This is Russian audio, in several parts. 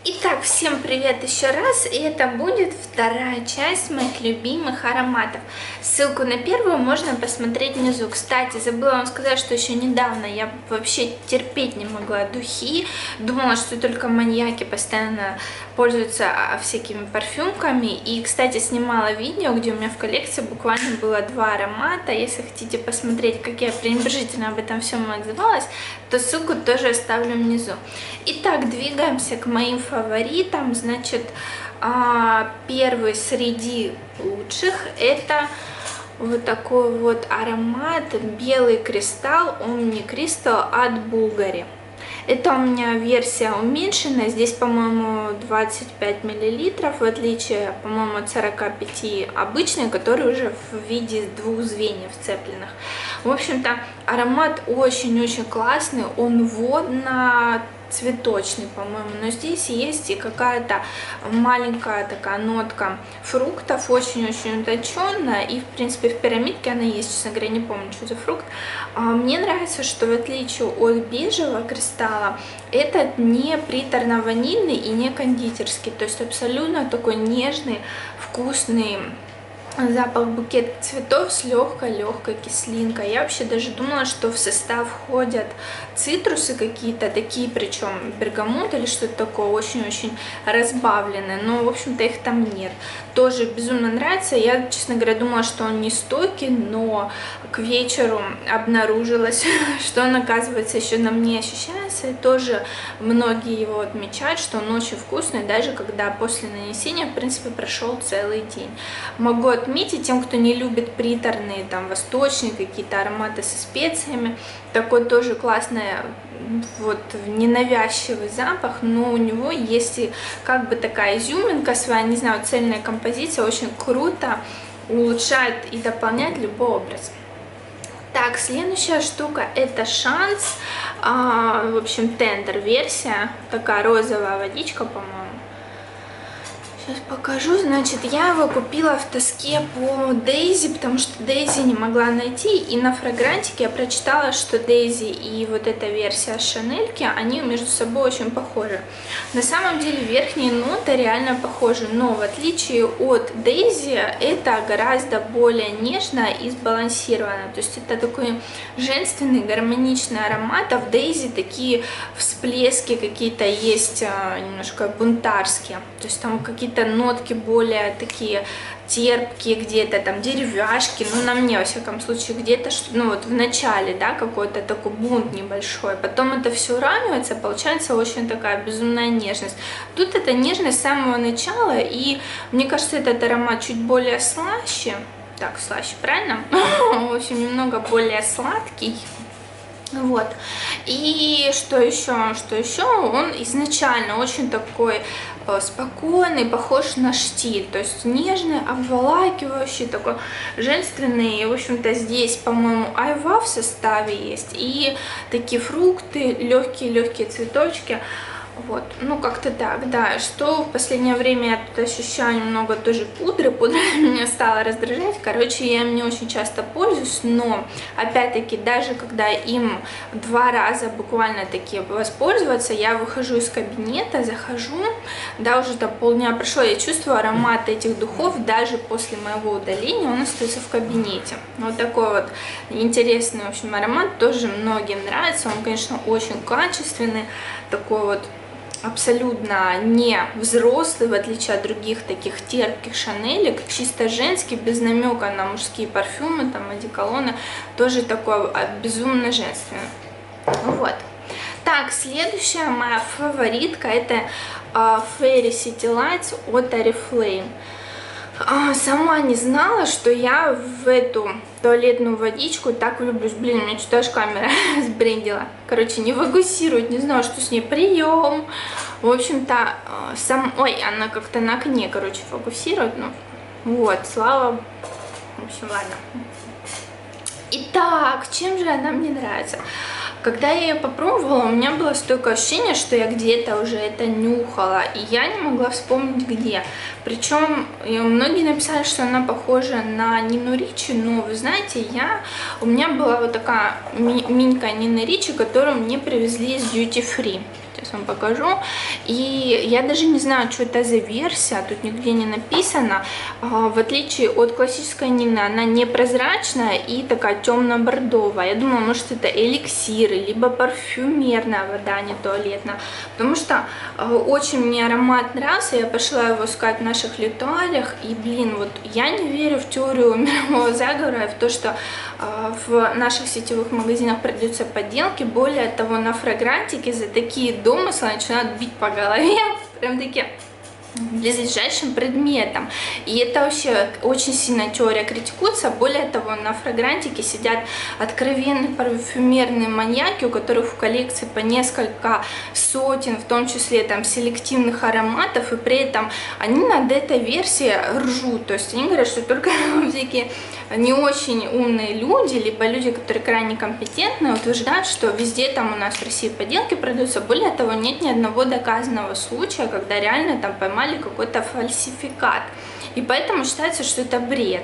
Итак, всем привет еще раз, и это будет вторая часть моих любимых ароматов. Ссылку на первую можно посмотреть внизу. Кстати, забыла вам сказать, что еще недавно я вообще терпеть не могла духи. Думала, что только маньяки постоянно пользуются всякими парфюмками. И, кстати, снимала видео, где у меня в коллекции буквально было 2 аромата. Если хотите посмотреть, как я пренебрежительно об этом всем отзывалась, то ссылку тоже оставлю внизу. Итак, двигаемся к моим фаворитам. Значит, первый среди лучших это вот такой вот аромат белый кристалл Omni Crystal от Bulgari. Это у меня версия уменьшенная, здесь, по-моему, 25 мл, в отличие, по-моему, от 45 обычной, который уже в виде 2 звеньев цепленных. В общем-то, аромат очень-очень классный, он водно-цветочный, по-моему, но здесь есть и какая-то маленькая такая нотка фруктов, очень-очень утонченная, и, в принципе, в пирамидке она есть, честно говоря, не помню, что за фрукт. Мне нравится, что в отличие от бежевого кристалла, этот не приторно-ванильный и не кондитерский, то есть абсолютно такой нежный, вкусный запах букета цветов с легкой кислинкой. Я вообще даже думала, что в состав входят цитрусы какие-то, такие, причем бергамот или что-то такое, очень-очень разбавленное, но, в общем-то, их там нет. Тоже безумно нравится. Я, честно говоря, думала, что он не стойкий, но к вечеру обнаружилось, что он, оказывается, еще на мне ощущается, и тоже многие его отмечают, что он очень вкусный, даже когда после нанесения, в принципе, прошел целый день. Могу отметить тем, кто не любит приторные, там, восточные какие-то ароматы со специями, такой тоже классный, вот, ненавязчивый запах, но у него есть и как бы такая изюминка своя, не знаю, цельная композиция, очень круто улучшает и дополняет любой образ. Так, следующая штука это Шанс, в общем, тендер версия, такая розовая водичка, по-моему. Сейчас покажу. Значит, я его купила в тоске по Дейзи, потому что Дейзи не могла найти. И на фрагрантике я прочитала, что Дейзи и вот эта версия Шанельки, они между собой очень похожи. На самом деле верхние ноты реально похожи, но в отличие от Дейзи, это гораздо более нежно и сбалансировано. То есть это такой женственный, гармоничный аромат, а в Дейзи такие всплески какие-то есть, немножко бунтарские. То есть там какие-то нотки более такие терпкие, где-то там деревяшки, ну на мне во всяком случае где-то, ну вот в начале, да, какой-то такой бунт небольшой, потом это все уравнивается, получается очень такая безумная нежность. Тут эта нежность с самого начала, и мне кажется, этот аромат чуть более слаще, так, слаще, правильно? В общем, немного более сладкий. Вот, и что еще, он изначально очень такой спокойный, похож на штиль, то есть нежный, обволакивающий, такой женственный. В общем-то, здесь, по-моему, айва в составе есть, и такие фрукты, легкие цветочки. Вот, ну как-то так, да. Что в последнее время я тут ощущаю немного тоже пудры меня стала раздражать. Короче, я им не очень часто пользуюсь, но опять-таки даже когда им 2 раза буквально таки воспользоваться, я выхожу из кабинета, захожу, да, уже там полдня прошло, я чувствую аромат этих духов даже после моего удаления, он остается в кабинете. Вот такой вот интересный, в общем, аромат, тоже многим нравится, он, конечно, очень качественный, такой вот абсолютно не взрослый, в отличие от других таких терпких шанелек, чисто женский, без намека на мужские парфюмы, там, одеколоны, тоже такой безумно женственный. Вот. Так, следующая моя фаворитка это Fairy City Lights от Oriflame. Сама не знала, что я в эту туалетную водичку так влюблюсь. Блин, у меня что-то аж камера сбрендила. Короче, не фокусирует, не знаю, что с ней, прием. В общем-то, ой, она как-то на окне, короче, фокусирует. Ну, вот, слава. В общем, ладно. Итак, чем же она мне нравится? Когда я ее попробовала, у меня было стойкое ощущение, что я где-то уже это нюхала, и я не могла вспомнить где. Причем многие написали, что она похожа на Нину Ричи, но вы знаете, у меня была вот такая минька Нины Ричи, которую мне привезли из Duty Free. Сейчас вам покажу. И я даже не знаю, что это за версия, тут нигде не написано. В отличие от классической Нины, она непрозрачная и такая темно-бордовая. Я думала, может, это эликсир, либо парфюмерная вода, а не туалетная. Потому что очень мне аромат нравился, я пошла его искать в наших литуалях. И, блин, вот я не верю в теорию мирового заговора и в то, что в наших сетевых магазинах продаются подделки. Более того, на фрагрантике за такие домыслы начинают бить по голове, прям такие близлежащим предметом. И это вообще очень сильно теория критикуется. Более того, на фрагрантике сидят откровенные парфюмерные маньяки, у которых в коллекции по несколько сотен, в том числе там селективных ароматов, и при этом они над этой версией ржут. То есть они говорят, что только всякие не очень умные люди, либо люди, которые крайне компетентны, утверждают, что везде там у нас в России подделки продаются. Более того, нет ни одного доказанного случая, когда реально там поймали какой-то фальсификат. И поэтому считается, что это бред.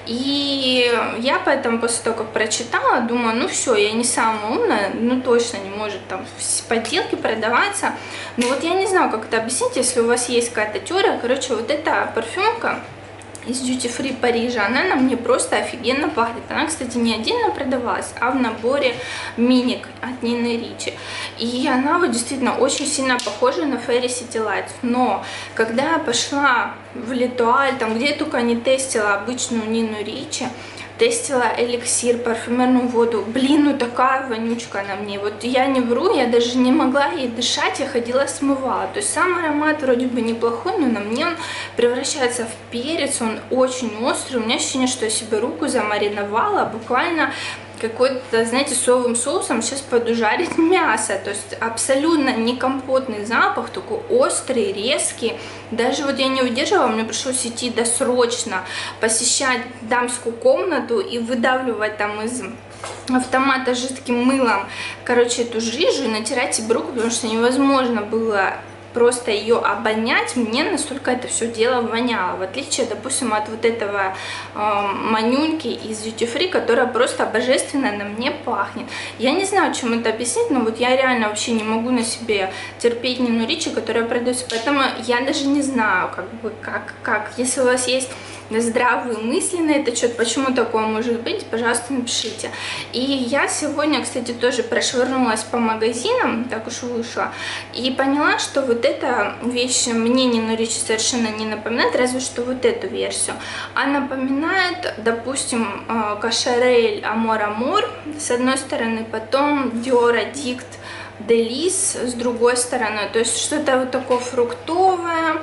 И я поэтому после того, как прочитала, думаю, ну все, я не самая умная, ну точно не может там подделки продаваться. Но вот я не знаю, как это объяснить, если у вас есть какая-то теория. Короче, вот эта парфюмка из Duty Free Парижа, она на мне просто офигенно пахнет. Она, кстати, не отдельно продавалась, а в наборе миник от Нины Ричи. И она вот действительно очень сильно похожа на Fairy City Lights. Но когда я пошла в Литуаль, там где я только не тестила обычную Нину Ричи, тестила эликсир, парфюмерную воду. Блин, ну такая вонючка на мне. Вот я не вру, я даже не могла ей дышать, я ходила смывала. То есть сам аромат вроде бы неплохой, но на мне он превращается в перец, он очень острый. У меня ощущение, что я себе руку замариновала, буквально какой-то, знаете, соевым соусом сейчас пойду жарить мясо. То есть абсолютно не компотный запах, такой острый, резкий. Даже вот я не выдерживала, мне пришлось идти досрочно посещать дамскую комнату и выдавливать там из автомата жидким мылом, короче, эту жижу и натирать себе руку, потому что невозможно было просто ее обонять, мне настолько это все дело воняло, в отличие, допустим, от вот этого манюньки из Duty Free, которая просто божественно на мне пахнет. Я не знаю, чем это объяснить, но вот я реально вообще не могу на себе терпеть Нину Ричи, которая продается, поэтому я даже не знаю, как, если у вас есть здравые мысли на этот счет, почему такое может быть, пожалуйста, напишите. И я сегодня, кстати, тоже прошвырнулась по магазинам, так уж вышла, и поняла, что вот эта вещь мне Нину Ричи совершенно не напоминает, разве что вот эту версию. А напоминает, допустим, Кашарель Амор Амор с одной стороны, потом Dior Addict Delice с другой стороны, то есть что-то вот такое фруктовое,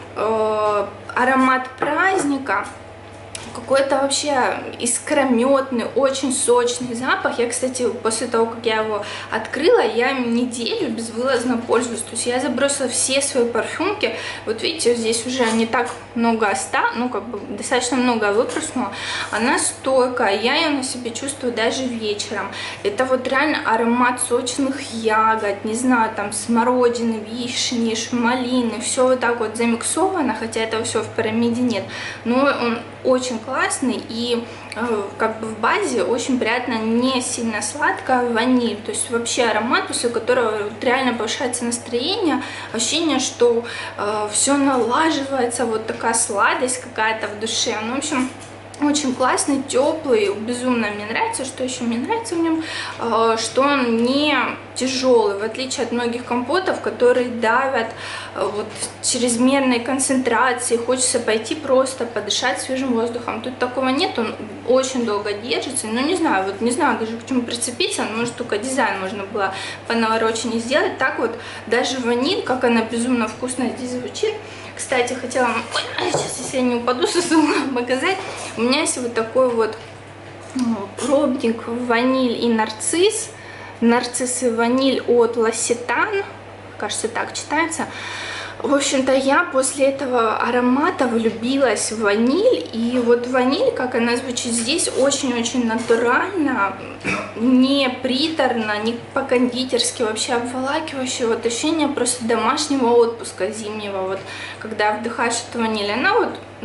аромат праздника, какой-то вообще искрометный, очень сочный запах. Я, кстати, после того, как я его открыла, я неделю безвылазно пользуюсь. То есть я забросила все свои парфюмки. Вот видите, здесь уже не так много осталось, ну, как бы достаточно много выпрыснула. Она стойкая, я ее на себе чувствую даже вечером. Это вот реально аромат сочных ягод, не знаю, там смородины, вишни, малины, все вот так вот замиксовано, хотя этого все в пирамиде нет. Но он очень классный и как бы в базе очень приятно, не сильно сладкая ваниль, то есть вообще аромат, после которого вот реально повышается настроение, ощущение, что все налаживается, вот такая сладость какая-то в душе. Ну, в общем, очень классный, теплый, безумно мне нравится. Что еще мне нравится в нем, что он не тяжелый, в отличие от многих компотов, которые давят вот чрезмерной концентрации, хочется пойти просто подышать свежим воздухом. Тут такого нет, он очень долго держится, но не знаю, вот не знаю даже к чему прицепиться, может только дизайн можно было понавороченнее сделать. Так вот, даже ваниль, как она безумно вкусно здесь звучит. Кстати, хотела вам, сейчас, если я не упаду со стула, показать. У меня есть вот такой вот пробник ваниль и нарцисс. Нарцисс и ваниль от L'Occitane. Кажется, так читается. В общем-то, я после этого аромата влюбилась в ваниль. И вот ваниль, как она звучит здесь, очень-очень натурально, не приторно, не по-кондитерски, вообще обволакивающее вот ощущение просто домашнего отпуска зимнего. Вот когда вдыхаешь эту ваниль, она вот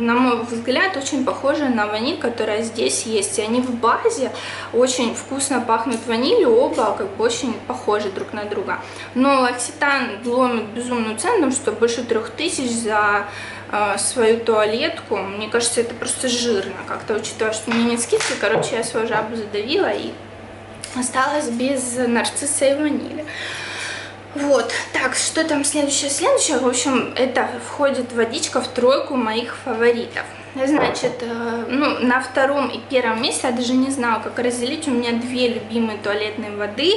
на мой взгляд, очень похожи на ваниль, которая здесь есть. И они в базе очень вкусно пахнут ванилью, оба как бы очень похожи друг на друга. Но L'Occitane ломит безумную цену, что больше 3000 за свою туалетку. Мне кажется, это просто жирно, как-то учитывая, что у меня нет скидки. Короче, я свою жабу задавила и осталась без нарцисса и ванили. Вот, так, что там следующее? Следующее, в общем, это входит водичка в тройку моих фаворитов. Значит, ну, на втором и первом месте, я даже не знаю, как разделить, у меня две любимые туалетные воды.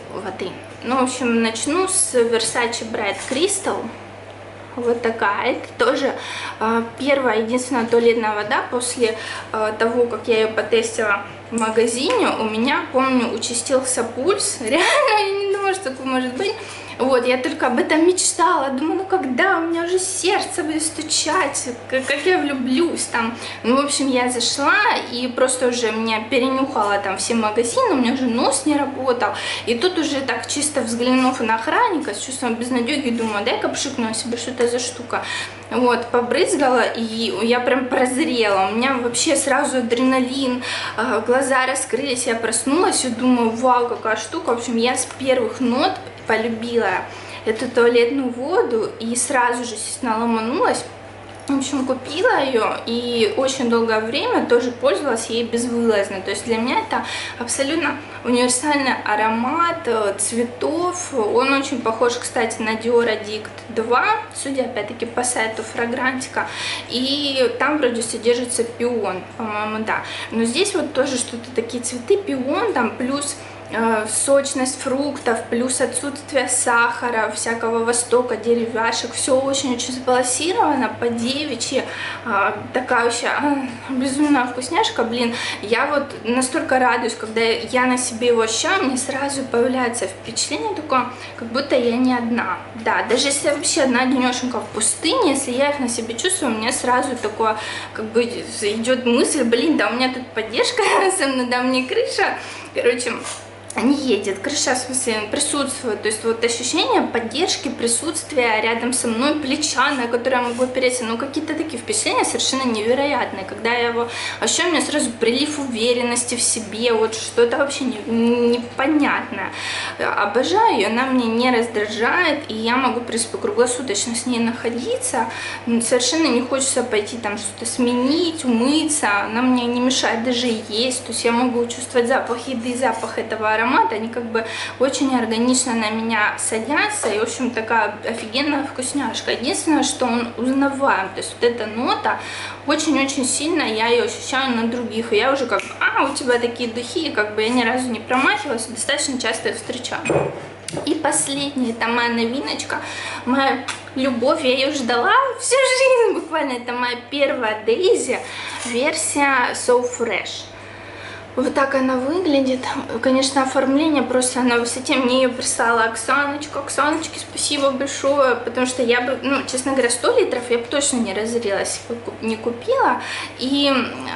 Ну, в общем, начну с Versace Bright Crystal. Вот такая. Это тоже первая, единственная туалетная вода после того, как я ее потестила в магазине. У меня, помню, участился пульс. Реально, я не думала, что такое может быть. Вот, я только об этом мечтала, думаю, ну когда, у меня уже сердце будет стучать, как я влюблюсь там. Ну, в общем, я зашла и просто уже меня перенюхала там все магазины, у меня уже нос не работал. И тут уже так чисто взглянув на охранника, с чувством безнадеги, думаю, дай-ка пшикну себе, что это за штука. Вот, побрызгала, и я прям прозрела, у меня вообще сразу адреналин, глаза раскрылись, я проснулась и думаю, вау, какая штука. В общем, я с первых нот полюбила эту туалетную воду и сразу же, естественно, ломанулась. В общем, купила ее и очень долгое время тоже пользовалась ей безвылазно. То есть для меня это абсолютно универсальный аромат цветов. Он очень похож, кстати, на Dior Addict 2, судя опять-таки по сайту Фрагрантика. И там вроде содержится пион, по-моему, да. Но здесь вот тоже что-то такие цветы, пион, там плюс сочность фруктов, плюс отсутствие сахара, всякого востока, деревяшек, все очень-очень сбалансировано, по-девичьи, такая вообще безумная вкусняшка, блин, я вот настолько радуюсь, когда я на себе его ощущаю, мне сразу появляется впечатление такое, как будто я не одна, да, даже если я вообще одна денешенька в пустыне, если я их на себе чувствую, у меня сразу такое, как бы идет мысль, блин, да у меня тут поддержка, надо мне крыша, короче, не едет, крыша, в смысле, присутствует, то есть вот ощущение поддержки, присутствия рядом со мной, плеча, на которое я могу опереться, ну какие-то такие впечатления совершенно невероятные, когда я его ощущаю, у меня сразу прилив уверенности в себе, вот что-то вообще непонятное. Обожаю ее, она мне не раздражает, и я могу, в принципе, круглосуточно с ней находиться, совершенно не хочется пойти там что-то сменить, умыться, она мне не мешает даже есть, то есть я могу чувствовать запах еды, запах этого аромата, они как бы очень органично на меня садятся, и, в общем, такая офигенная вкусняшка. Единственное, что он узнаваем, то есть вот эта нота очень-очень сильно, я ее ощущаю на других, и я уже как бы, у тебя такие духи, и как бы я ни разу не промахивалась, достаточно часто их встречаю. И последняя, это моя новиночка, моя любовь, я ее ждала всю жизнь буквально, это моя первая Daisy, версия So Fresh. Вот так она выглядит. Конечно, оформление просто на высоте. Мне ее прислала Оксаночка. Оксаночке спасибо большое, потому что я бы, ну, честно говоря, 100 литров я бы точно не разорилась, не купила. И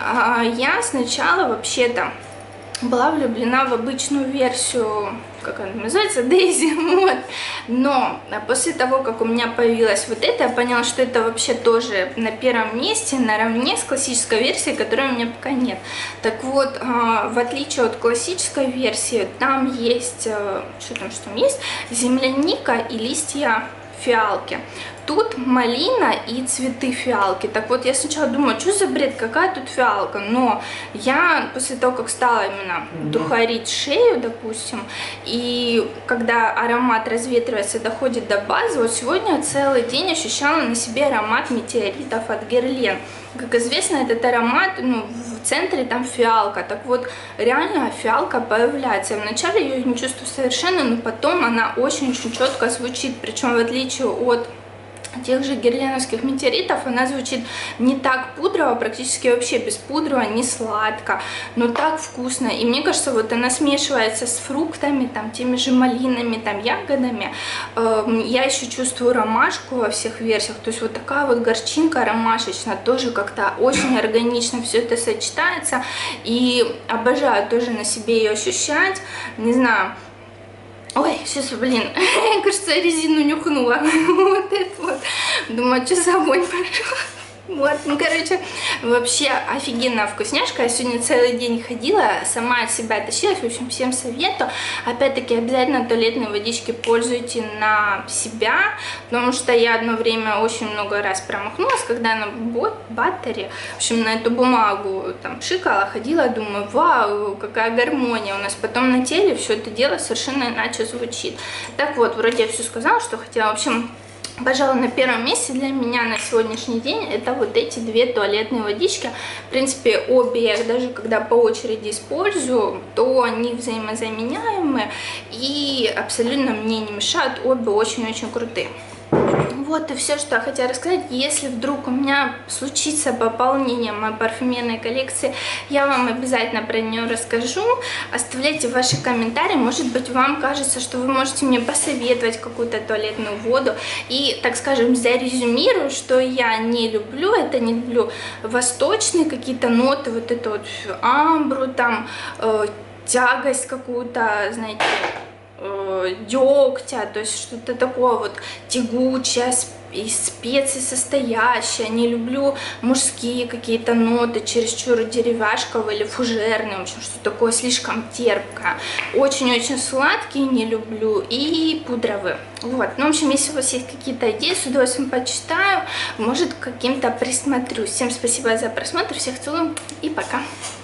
я сначала вообще-то была влюблена в обычную версию, как она называется, Daisy, вот. Но после того, как у меня появилась вот эта, я поняла, что это вообще тоже на первом месте, наравне с классической версией, которой у меня пока нет. Так вот, в отличие от классической версии, там есть, что там есть, земляника и листья фиалки. Тут малина и цветы фиалки. Так вот, я сначала думала, что за бред, какая тут фиалка? Но я после того, как стала именно духарить шею, допустим, и когда аромат разветривается, доходит до базы, вот сегодня целый день ощущала на себе аромат метеоритов от Guerlain. Как известно, этот аромат, ну, в центре там фиалка. Так вот, реально фиалка появляется. Вначале я ее не чувствую совершенно, но потом она очень-очень четко звучит. Причем, в отличие от тех же герленовских метеоритов, она звучит не так пудрово, практически вообще без пудрова, не сладко, но так вкусно. И мне кажется, вот она смешивается с фруктами, там, теми же малинами, там, ягодами. Я еще чувствую ромашку во всех версиях, то есть вот такая вот горчинка ромашечная, тоже как-то очень органично все это сочетается. И обожаю тоже на себе ее ощущать, не знаю. Ой, сейчас, блин, кажется, резину нюхнула. Вот это вот. Думаю, что за вонь пошла. Вот, ну, короче, вообще офигенная вкусняшка. Я сегодня целый день ходила, сама от себя тащилась. В общем, всем советую. Опять-таки, обязательно туалетные водички пользуйте на себя, потому что я одно время очень много раз промахнулась, когда на баттере, в общем, на эту бумагу там пшикала, ходила, думаю, вау, какая гармония у нас. Потом на теле все это дело совершенно иначе звучит. Так вот, вроде я все сказала, что хотела. В общем, пожалуй, на первом месте для меня на сегодняшний день это вот эти две туалетные водички. В принципе, обе я даже когда по очереди использую, то они взаимозаменяемые и абсолютно мне не мешают, обе очень-очень крутые. Вот и все, что я хотела рассказать. Если вдруг у меня случится пополнение моей парфюмерной коллекции, я вам обязательно про нее расскажу. Оставляйте ваши комментарии. Может быть, вам кажется, что вы можете мне посоветовать какую-то туалетную воду. И, так скажем, зарезюмирую, что я не люблю. Это не люблю восточные какие-то ноты, вот эту вот амбру, там, тягость какую-то, знаете, дегтя, то есть что-то такое вот тягучее, из специй состоящее. Не люблю мужские какие-то ноты, чересчур деревяшковые или фужерные, в общем, что такое слишком терпкое. Очень-очень сладкие не люблю и пудровые. Вот, ну, в общем, если у вас есть какие-то идеи, с удовольствием почитаю, может, к каким-то присмотрюсь. Всем спасибо за просмотр, всех целую и пока!